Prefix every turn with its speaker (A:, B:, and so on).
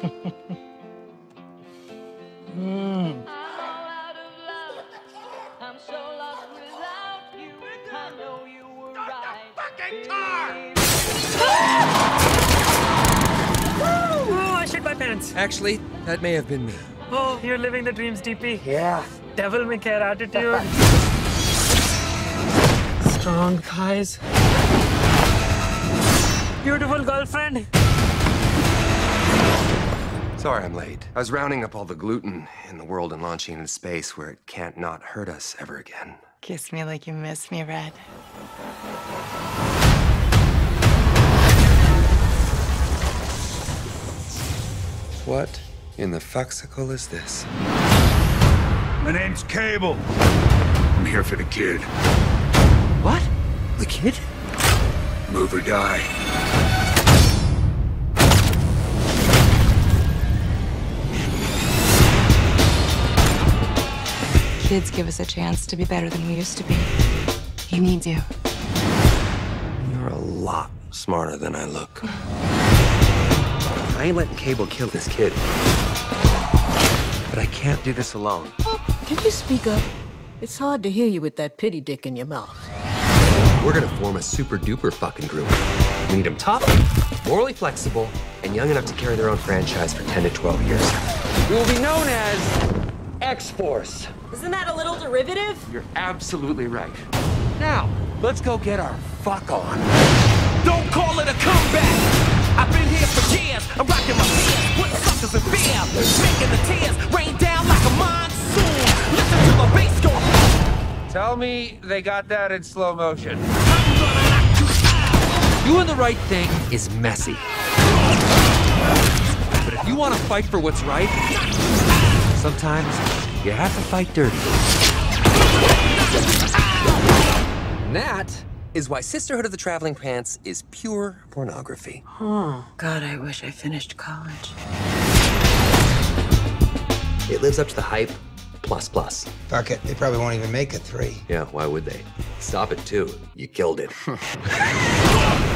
A: I'm so lost without you. I know you were right.
B: Fucking car!
C: Oh, I shit my pants.
D: Actually, that may have been me.
C: Oh, you're living the dreams, DP.
D: Yeah.
C: Devil may care attitude. Strong thighs. Beautiful girlfriend.
D: Sorry I'm late. I was rounding up all the gluten in the world and launching into space where it can't not hurt us ever again.
E: Kiss me like you miss me, Red.
D: What in the fuxicle is this?
B: My name's Cable. I'm here for the kid.
D: What? The kid?
B: Move or die.
E: Kids give us a chance to be better than we used to be. He needs you.
D: You're a lot smarter than I look. I ain't letting Cable kill this kid. But I can't do this alone.
F: Can you speak up? It's hard to hear you with that pity dick in your mouth.
D: We're gonna form a super duper fucking group. We need them tough, morally flexible, and young enough to carry their own franchise for 10 to 12 years. We will be known as X-Force.
F: Isn't that a little derivative?
D: You're absolutely right. Now, let's go get our fuck on.
G: Don't call it a comeback. I've been here for years. I'm rocking my fears, putting suckers in fear, making the tears rain down like a monsoon. Listen to the bass go.
D: Tell me they got that in slow motion. Doing the right thing is messy. But if you want to fight for what's right, sometimes you have to fight dirty. And that is why Sisterhood of the Traveling Pants is pure pornography.
E: Oh, God, I wish I finished college.
D: It lives up to the hype, plus.
H: Fuck it, they probably won't even make a 3.
D: Yeah, why would they? Stop it, too. You killed it.